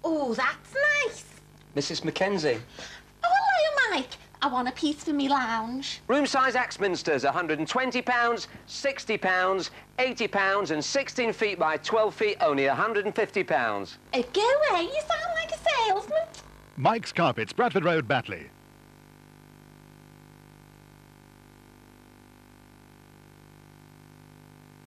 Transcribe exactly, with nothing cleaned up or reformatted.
Oh, that's nice. Missus Mackenzie. Oh, hello, Mike. I want a piece for me lounge. Room size Axminsters, one hundred and twenty pounds, sixty pounds, eighty pounds, and sixteen feet by twelve feet, only one hundred and fifty pounds. Uh, go away, you sound like a salesman. Mike's Carpets, Bradford Road, Batley.